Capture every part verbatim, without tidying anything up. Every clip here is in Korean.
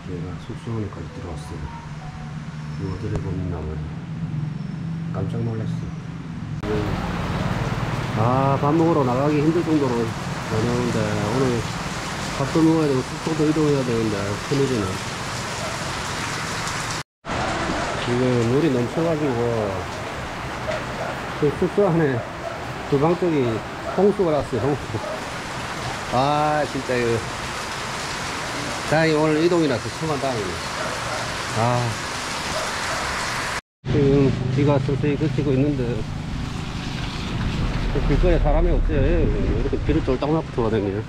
제가 숙소 안에까지 들어왔어요. 모델에 보는 나무 깜짝 놀랐어요. 아, 밥 먹으러 나가기 힘들 정도로 많이 오는데, 오늘 밥도 먹어야 되고 숙소도 이동해야 되는데 큰일이네. 지금 물이 넘쳐가지고 그 숙소 안에 주방 쪽이 홍수가 났어요. 홍수. 아, 진짜 이거 다행히 오늘 이동이 나서 천만 다행이네. 아, 지금 비가 서서히 그치고 있는데 길거리에 사람이 없어요. 이렇게 비를 쫄딱 맞고 돌아다니네.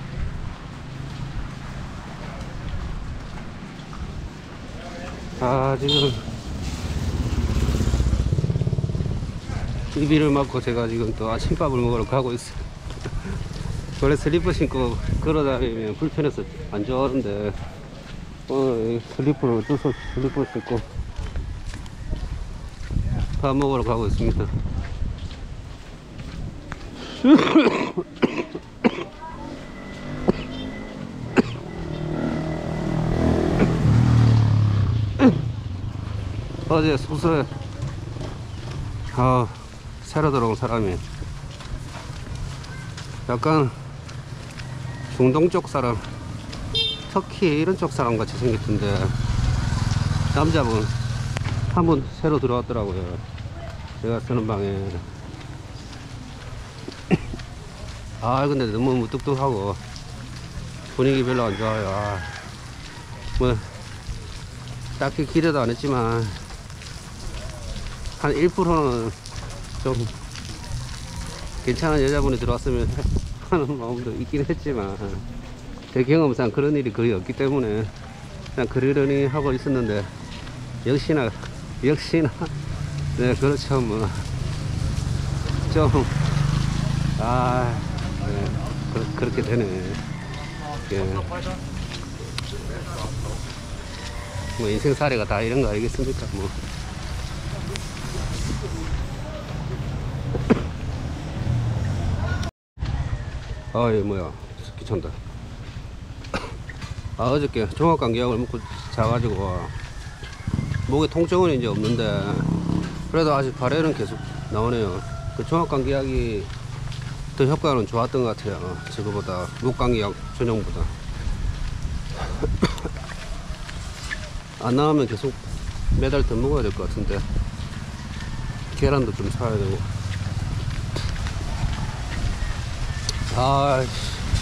아, 지금 이 비를 맞고 제가 지금 또 아침밥을 먹으러 가고 있어요. 원래 슬리퍼 신고 걸어다니면 불편해서 안 좋아하는데 오늘 슬리퍼를 어쩔 수 없이 슬리퍼 신고 밥 먹으러 가고 있습니다. 어제 숙소에 아, 새로 들어온 사람이 약간 중동 쪽 사람, 터키 이런 쪽 사람 같이 생겼던데 남자분 한 분 새로 들어왔더라고요. 제가 쓰는 방에. 아, 근데 너무 무뚝뚝하고 분위기 별로 안 좋아요. 아, 뭐 딱히 기대도 안 했지만 한 일 퍼센트는 좀 괜찮은 여자분이 들어왔으면 하는 마음도 있긴 했지만 제 경험상 그런 일이 거의 없기 때문에 그냥 그러려니 하고 있었는데 역시나 역시나 네, 그렇죠. 뭐 좀 아, 네, 그, 그렇게 되네. 예. 뭐 인생 사례가 다 이런 거 아니겠습니까? 뭐. 아이, 뭐야, 귀찮다. 아, 어저께 종합감기약을 먹고 자가지고 목에 통증은 이제 없는데 그래도 아직 발열은 계속 나오네요. 그 종합감기약이 더 효과는 좋았던 것 같아요. 저거보다 목감기약 전용보다. 안 나오면 계속 매달 더 먹어야 될 것 같은데 계란도 좀 사야 되고. 아,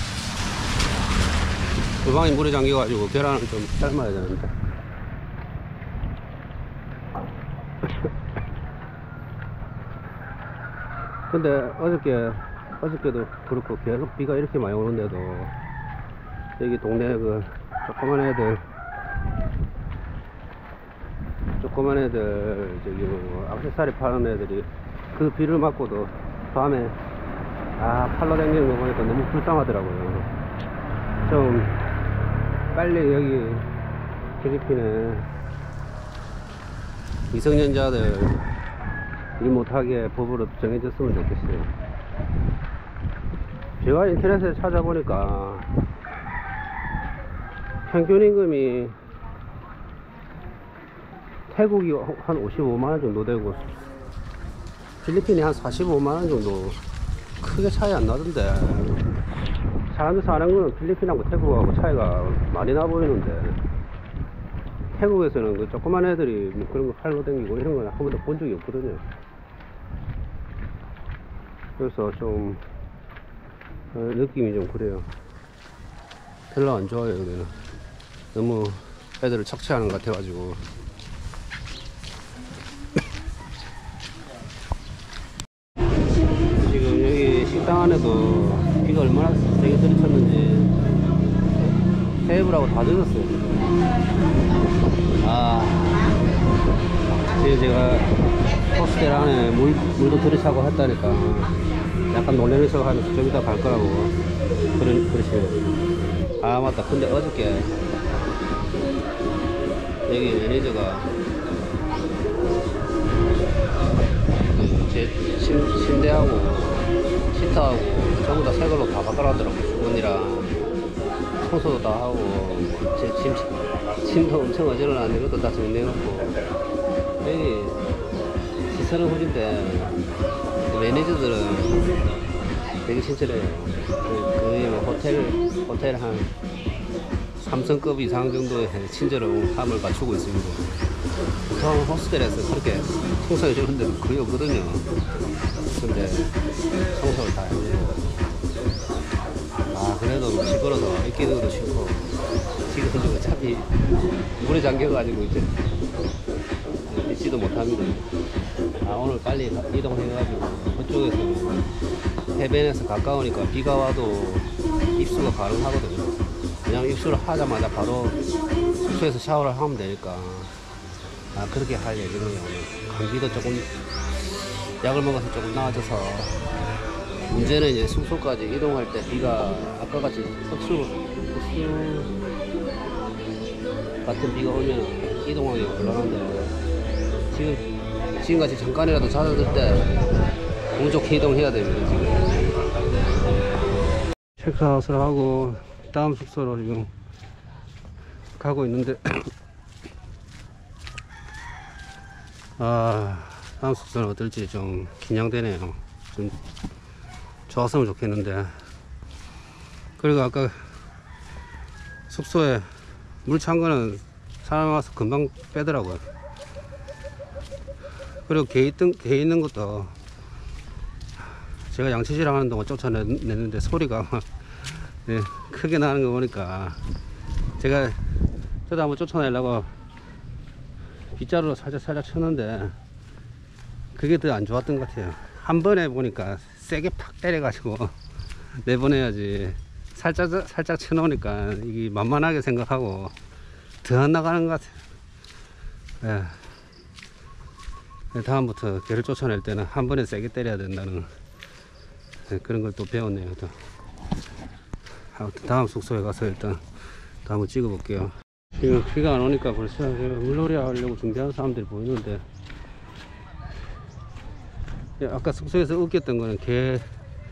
주방에 물에 잠겨가지고 계란을 좀 삶아야 되는데. 근데 어저께 어저께도 그렇고 계속 비가 이렇게 많이 오는데도 여기 동네 그 조그만 애들 조그만 애들 저기 뭐 액세서리 파는 애들이 그 비를 맞고도 밤에 아, 팔로 당기는 거 보니까 너무 불쌍하더라고요. 좀 빨리 여기 필리핀에 미성년자들 일 못하게 법으로 정해졌으면 좋겠어요. 제가 인터넷에 찾아보니까 평균 임금이 태국이 한 오십오만 원 정도 되고 필리핀이 한 사십오만 원 정도, 크게 차이 안 나던데. 사람들 사는 거는 필리핀하고 태국하고 차이가 많이 나 보이는데 태국에서는 그 조그만 애들이 뭐 그런 거 팔로 다니고 이런 건 한 번도 본 적이 없거든요. 그래서 좀 어, 느낌이 좀 그래요. 별로 안 좋아요. 여기는 너무 애들을 착취하는 것 같아 가지고. 지금 여기 식당 안에도 비가 얼마나 세게 들이쳤는지 테이블하고 다 젖었어요. 아, 지금 제가 호스텔 안에 물, 물도 들이차고 했다니까 약간 놀래면서 하면서 좀 이따 갈 거라고 그런, 그러시네요. 아, 맞다. 근데 어저께 여기 매니저가 그 제 침대하고 시트하고 전부 다 새 걸로 다 바꿔놨더라고요. 주머니랑 청소도 다 하고 뭐 제 짐, 짐도 엄청 어지러운데 이것도 다 정리해놓고 여기 시설은 후진데 매니저들은 되게 친절해요. 거의 뭐 호텔 호텔 한 삼 성급 이상 정도의 친절함을 갖추고 있습니다. 보통 호스텔에서 그렇게 청소해 주는 데는 거의 없거든요. 근데 청소를 다 해주고, 아 그래도 시끄러서 입기는 것도 싫고, 지금 이제 어차피 물에 잠겨가지고 이제 있지도 못합니다. 아 오늘 빨리 이동해가지고 그쪽에서 해변에서 가까우니까 비가 와도 입수가 가능하거든요. 그냥 입수를 하자마자 바로 숙소에서 샤워를 하면 되니까, 아 그렇게 할 예정이에요. 오늘 감기도 조금 약을 먹어서 조금 나아져서, 문제는 이제 숙소까지 이동할 때 비가 아까 같이 흡수 흡수 같은 비가 오면 이동하기 곤란한데, 지금 지금같이 잠깐이라도 잦아들 때 무조건 이동해야 됩니다. 지금 체크아웃을 하고 다음 숙소로 지금 가고 있는데 아 다음 숙소는 어떨지 좀 긴장되네요. 좀 좋았으면 좋겠는데. 그리고 아까 숙소에 물 찬 거는 사람 와서 금방 빼더라고요. 그리고 개 있던, 개 있는 것도 제가 양치질 하는 동안 쫓아냈는데 소리가 네, 크게 나는 거 보니까 제가 저도 한번 쫓아내려고 빗자루로 살짝 살짝 쳤는데 그게 더 안 좋았던 것 같아요. 한 번에 보니까 세게 팍 때려가지고 내보내야지, 살짝 살짝 쳐놓으니까 이게 만만하게 생각하고 더 안 나가는 것 같아요. 예. 다음부터 개를 쫓아낼 때는 한 번에 세게 때려야 된다는, 예, 그런 걸 또 배웠네요. 또. 아무튼 다음 숙소에 가서 일단 다 한번 찍어 볼게요. 지금 비가 안 오니까 벌써 물놀이 하려고 준비하는 사람들이 보이는데, 아까 숙소에서 웃겼던 거는 개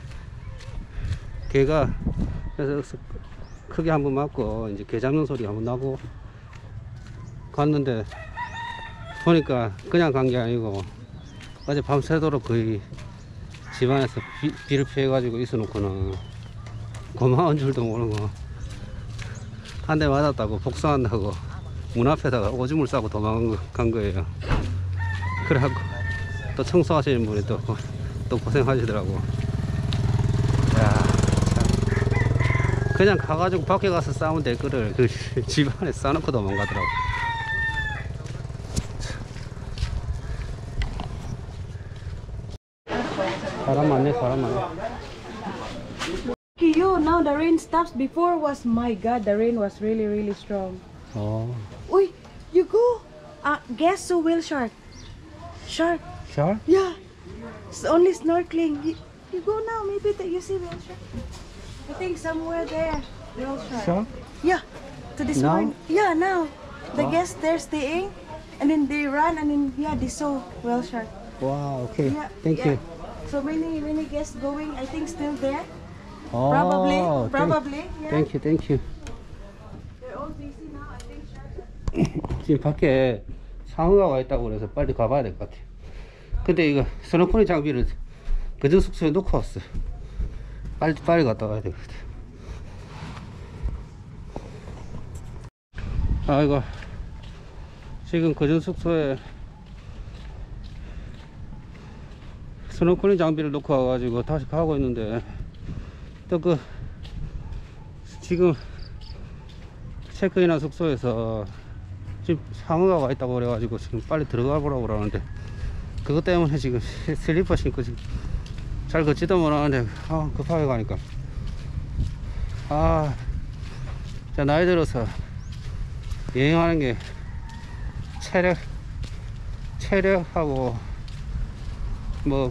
개가 그래서 크게 한번 맞고 이제 개 잡는 소리 한번 나고 갔는데, 보니까 그냥 간 게 아니고 어제 밤새도록 거의 집안에서 비, 비를 피해 가지고 있어 놓고는 고마운 줄도 모르고 한 대 맞았다고 복수한다고 문 앞에다가 오줌을 싸고 도망간 거예요. 그래갖고 또 청소하시는 분이 또, 또 고생하시더라고. 야, 참. 그냥 가가지고 밖에 가서 싸우면 될 거를 그 집안에 싸놓고 도망가더라고. 사람 많네, 사람 많네. You now the rain stops. Before was, my God, the rain was really really strong. 어. Uy, you go. Uh, guess so whale shark. Shark. Shark? Yeah. It's only snorkeling. You, you go now. Maybe that you see whale shark. I think somewhere there. Whale shark. Shark? Yeah. To this Now? morning. Yeah, now. The Wow. guests they're staying, and then they run, and then yeah, they saw whale shark. Wow, okay. Yeah. Thank yeah. you. So many many guests going. I think still there. Oh, Probably. thank- Probably. Yeah. Thank you, thank you. They're all busy now. I think shark. 지금 밖에 상어가 와 있다고 그래서 빨리 가봐야 될 것 같아요. 근데 이거 스노클링 장비를 그전 숙소에 놓고 왔어요. 빨리 빨리 갔다 와야 될 것 같아요. 아이고, 지금 그전 숙소에 스노클링 장비를 놓고 와가지고 다시 가고 있는데, 또 그 지금 체크인한 숙소에서 지금 상어가 와 있다고 그래가지고 지금 빨리 들어가 보라고 그러는데, 그것 때문에 지금 슬리퍼 신고 지금 잘 걷지도 못하는데 아, 급하게 가니까 아, 자 나이 들어서 여행하는 게 체력 체력하고 뭐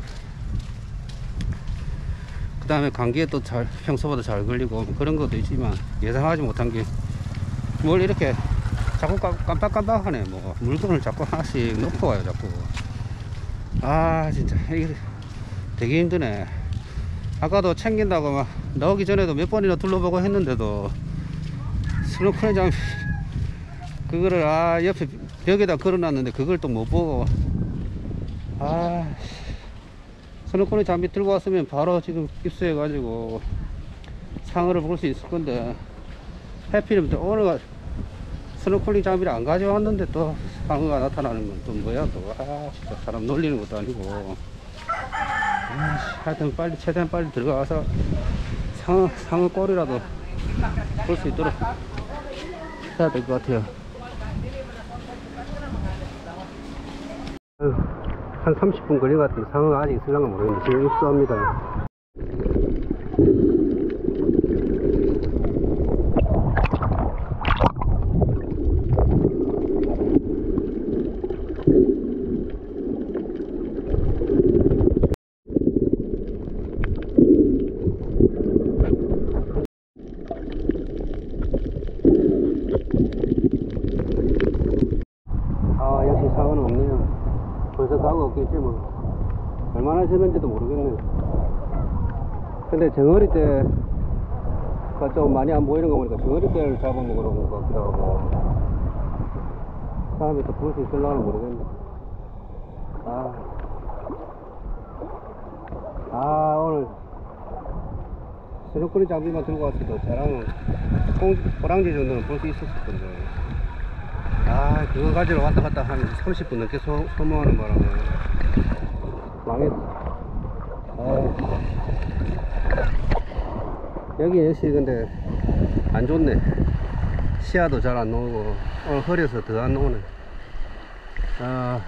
그 다음에 감기에 또 잘 평소보다 잘 걸리고 뭐 그런 것도 있지만, 예상하지 못한 게 뭘 이렇게 자꾸 깜빡깜빡하네. 뭐 물건을 자꾸 하나씩 놓고 와요 자꾸. 아 진짜 이게 되게 힘드네. 아까도 챙긴다고 막 나오기 전에도 몇 번이나 둘러보고 했는데도 스노클링 장비 그거를 아 옆에 벽에다 걸어놨는데 그걸 또 못 보고 아 스노클링 장비 들고 왔으면 바로 지금 입수해 가지고 상어를 볼 수 있을 건데 해피는 또 오늘 스노클링 장비를 안 가져왔는데 또 상어가 나타나는 건 또 뭐야 또 아 진짜 사람 놀리는 것도 아니고 아이씨, 하여튼 빨리 최대한 빨리 들어가서 상어 상어 꼴이라도 볼 수 있도록 해야 될 것 같아요. 한 삼십 분 걸린 것 같은데 상어가 아직 있을랑가 모르겠는데 지금 입수합니다. 아 역시 상어는 없네요. 벌써 가고 없겠지 뭐. 얼마나 지는지도 모르겠네. 근데 정어리 때가 좀 많이 안 보이는 거 보니까 정어리 때를 잡아먹으러 온 것 같기도 하고 다음에 또 볼 수 있을라나 모르겠네. 아, 아 오늘 스노클링 장비만 들고 왔어도 저랑 호랑지 정도는 볼 수 있었을 건데 아 그거 가지러 왔다 갔다 한 삼십 분 넘게 소, 소모하는 바람에 망했어. 아, 여기 역시 근데 안 좋네. 시야도 잘 안 나오고 오늘 흐려서 더 안 나오네. 아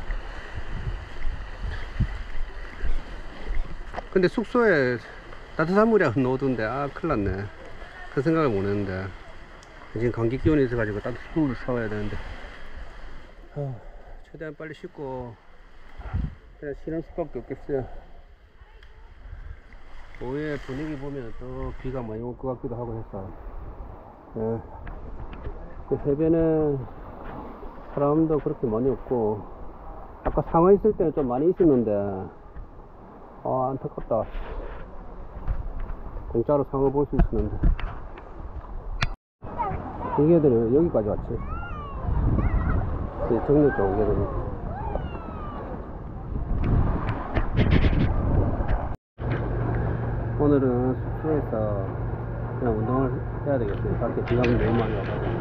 근데 숙소에 따뜻한 물이 안 나오던데 아 큰일 났네. 그 생각을 못 했는데 지금 감기 기운이 있어 가지고 따뜻한 물을 사와야 되는데 아, 최대한 빨리 씻고 그냥 쉬는 수밖에 없겠어요. 오후에 분위기 보면 또 비가 많이 올 것 같기도 하고 해서 예. 그 해변에 사람도 그렇게 많이 없고 아까 상어 있을 때는 좀 많이 있었는데 아 안타깝다. 공짜로 상어 볼 수 있었는데 이 개들은 여기까지 왔지. 정력 좋은 개들은 오늘은 숙소에서 그냥 운동을 해야 되겠어요. 밖에 비가 너무 많이 와가지고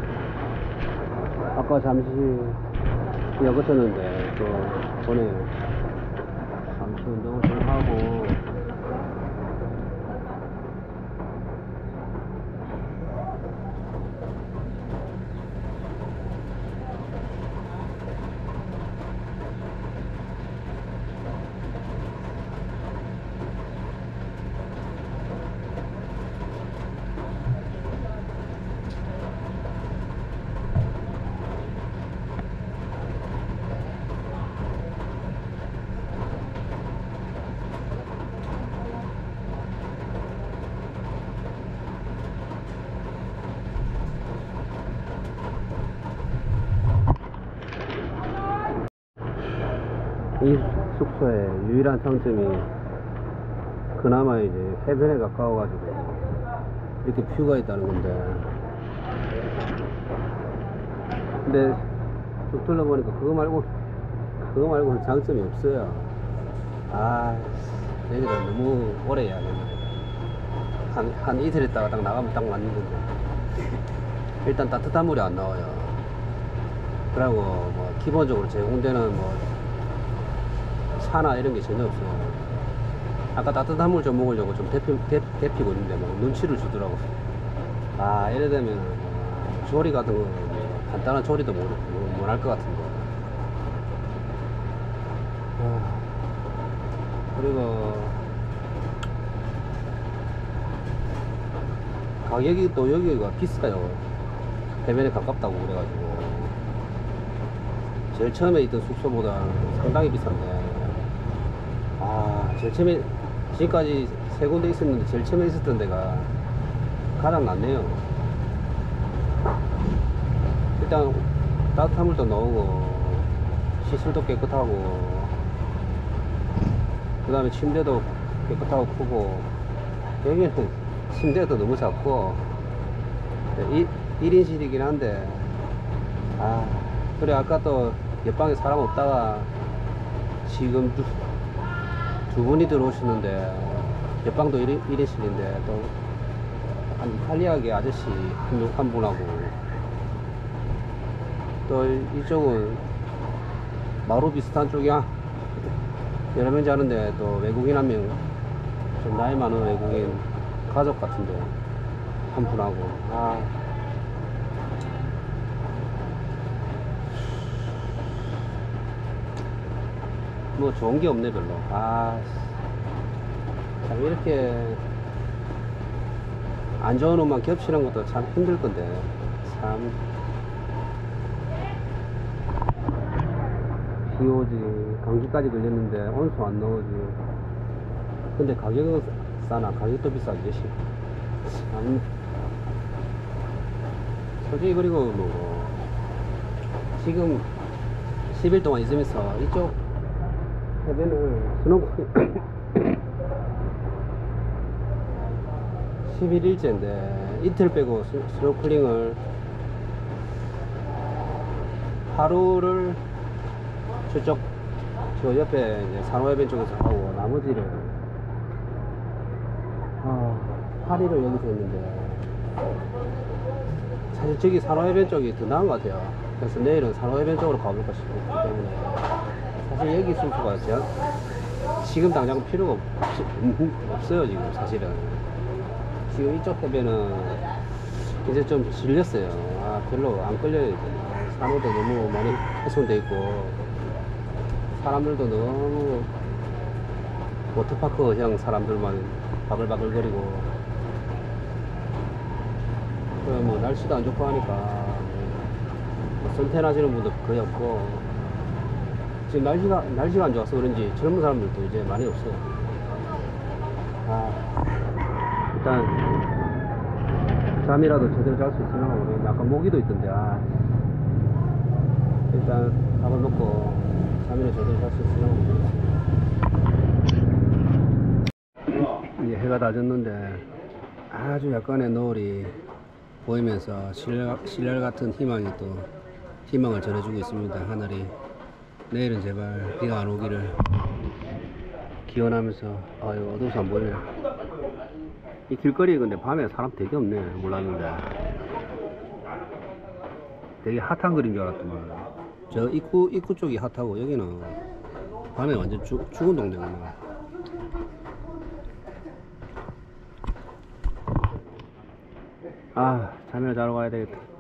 아까 잠시 비가 그쳤는데 또 보내요. 잠시 운동을 좀 하고 이 숙소의 유일한 장점이 그나마 이제 해변에 가까워 가지고 이렇게 뷰가 있다는 건데 근데 쭉 둘러보니까 그거 말고 그거 말고는 장점이 없어요. 아 여기가 너무 오래 해야 되나 한, 한 이틀 있다가 딱 나가면 딱 맞는 건데 일단 따뜻한 물이 안 나와요. 그리고 뭐 기본적으로 제공되는 뭐 차나 이런 게 전혀 없어. 아까 따뜻한 물 좀 먹으려고 좀 데피, 데, 데피고 있는데 뭐 눈치를 주더라고. 아 이래 되면 뭐 조리 같은 거 뭐 간단한 조리도 못 할 것 같은데. 아, 그리고 가격이 또 여기가 비싸요. 해변에 가깝다고 그래가지고 제일 처음에 있던 숙소보다 상당히 비싼데 아 제일 처음에 지금까지 세 군데 있었는데 제일 처음에 있었던 데가 가장 낫네요. 일단 따뜻한 물도 나오고 시설도 깨끗하고 그 다음에 침대도 깨끗하고 크고 여기는 침대도 너무 작고 이, 일 인실이긴 한데, 아, 그래, 아까 또 옆방에 사람 없다가 지금 두, 두 분이 들어오시는데, 옆방도 일 인실인데, 또, 한 이탈리아계 아저씨 한, 한 분하고, 또 이쪽은 마루 비슷한 쪽이야. 여러 명 자는데 또 외국인 한 명, 좀 나이 많은 외국인 가족 같은데 한 분하고, 아, 뭐 좋은 게 없네 별로. 아, 참 이렇게 안 좋은 옷만 겹치는 것도 참 힘들 건데, 참. 비 오지, 감기까지 걸렸는데 온수 안 나오지. 근데 가격은 싸나? 가격도 비싸지. 참. 솔직히 그리고 뭐 지금 십 일 동안 있으면서 이쪽 해변을 스노클 십일 일째인데 이틀 빼고 스, 스노클링을 하루를 저쪽 저 옆에 이제 산호해변 쪽에서 하고 나머지를 아, 팔 일을 여기서 했는데 사실 저기 산호해변 쪽이 더 나은 것 같아요. 그래서 내일은 산호해변 쪽으로 가볼까 싶기 때문에 사실 여기 숙소가 제한, 지금 당장 필요가 없, 없어요. 지금 사실은 지금 이쪽 해변은 이제 좀 질렸어요. 아, 별로 안 끌려요. 이제. 산호도 너무 많이 훼손돼 있고 사람들도 너무 워터파크형 사람들만 바글바글거리고, 뭐 날씨도 안 좋고 하니까 뭐 선탠하시는 분도 거의 없고, 지금 날씨가 날씨가 안 좋아서 그런지 젊은 사람들도 이제 많이 없어요. 아, 일단 잠이라도 제대로 잘 수 있으면 모르겠는데 아까 모기도 있던데. 아, 일단 밥을 먹고 잠이나 제대로 잘 수 있으면 모르겠어요. 이제 해가 다 졌는데 아주 약간의 노을이 보이면서 신랄, 신랄 같은 희망이 또 희망을 전해주고 있습니다. 하늘이 내일은 제발 비가 안 오기를 기원하면서. 아유, 어두워서 안 보이네. 이 길거리에 근데 밤에 사람 되게 없네. 몰랐는데 되게 핫한 그림 줄 알았더만. 저 입구 입구 쪽이 핫하고 여기는 밤에 완전 죽, 죽은 동네구나. 아, 잠이나 자러 가야 되겠다.